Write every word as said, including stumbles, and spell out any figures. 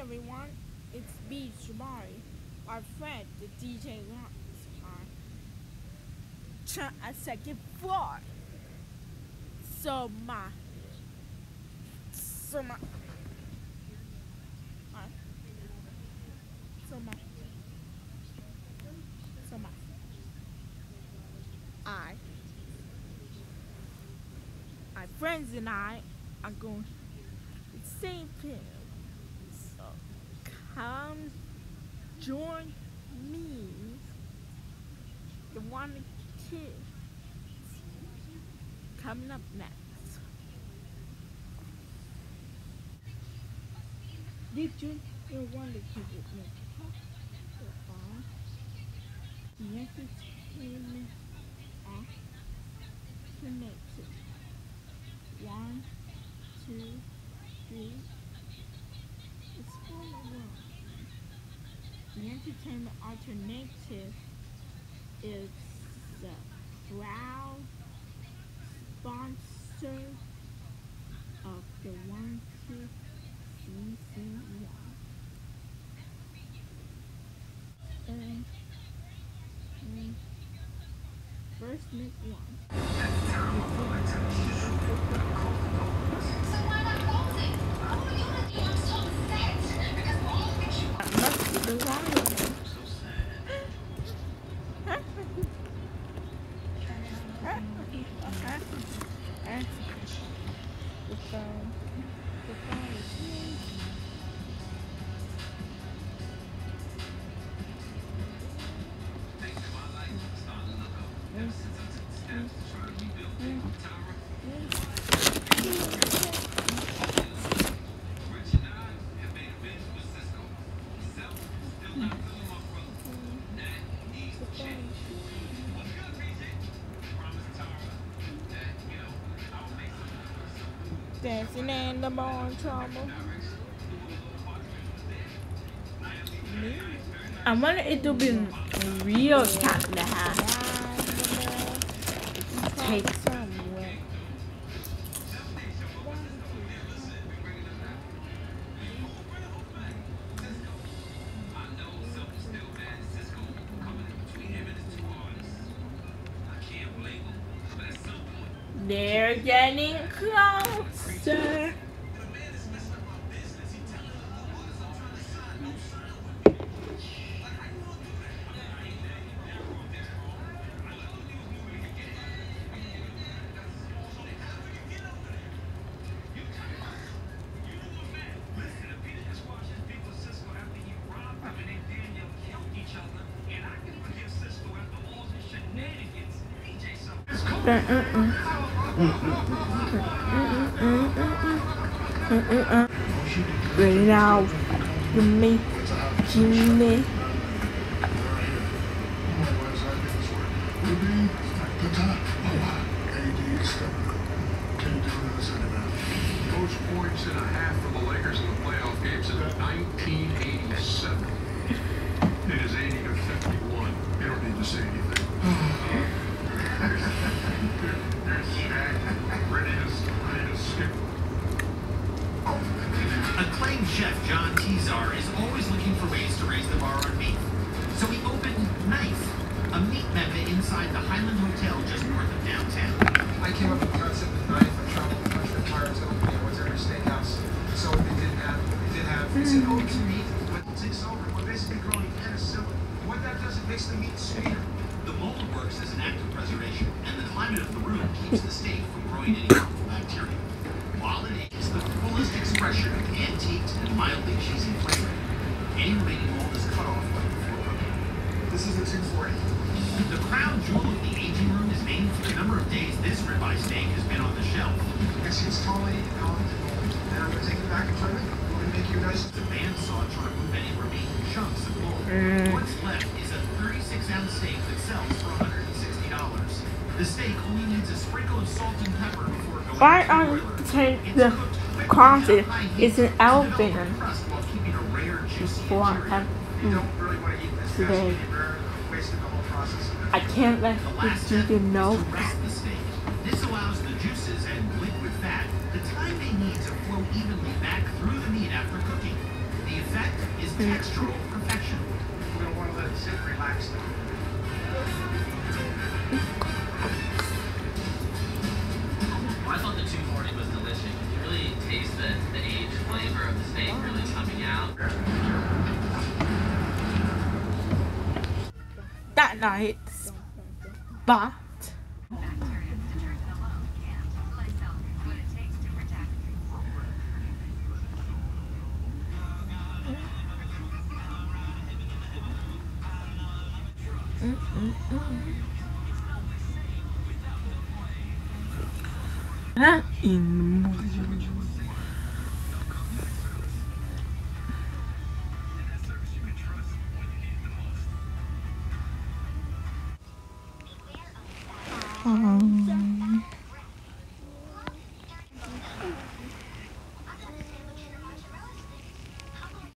everyone, it's B Jabari, our friend, the D J Lawrence, on a second floor. So my, so my, uh, so my, so my, I, my friends and I are going to the same film. So come join me, the one kids, coming up next. Did you you want to keep it me? The entertainment off connected. One, two, three. It's full of room. The entertainment alternative is the proud sponsor of the One Two Season One. And, and first Miss One. That must be the wrong one. The phone. The phone is me. Dancing in the morning trouble. I want it to be real time to have. Take somewhere. They're getting closer. Right now, you're making me. Coach points and a half for the Lakers in the playoff games in nineteen eighty-seven. It is eighty to fifty-one. You don't need to say anything. There's Shaq, ready to, ready to skip. Acclaimed chef John Tizar is always looking for ways to raise the bar on meat. So he opened Knife, a meat mecca inside the Highland Hotel just north of downtown. I came up with the concept of Knife. I traveled the country prior to opening it. What's every steakhouse? So they didn't have, they did have, it's an ode to meat, but it takes over. We're basically growing penicillin. What that does, it makes the meat sweeter. The mold works as an active preservation, and the climate of the room keeps the steak from growing any harmful bacteria. While it is the fullest expression of antiqued and mildly cheesy flavor, any remaining mold is cut off right before cooking. This is the two forty. The crown jewel of the aging room is named for the number of days this ribeye steak has been on the shelf. It's, it's totally elegant. And I'm going to take it back and trim it. We're going to make you nice. The bandsaw to remove any remaining chunks of mold. Mm. What's left is a thirty-six ounce steak that sells for one hundred sixty dollars. The steak only needs a sprinkle of salt and pepper before going Why to the on broiler. take It's the cooked quickly closet at high heat is an to develop a elephant crust while keeping a rare, juicy before I interior. have You food don't really want to eat this today. fast. You're wasting the whole process. I can't let The the last step chicken is know. to rest the steak. This allows the juices and liquid fat the time they need to flow evenly back through the meat after cooking. The effect textural perfection. We don't want to let it sit and relax though. I thought the two forty was delicious. You really taste the, the aged flavor of the steak really coming out. That night, but mm, mm, mm. That in Oh.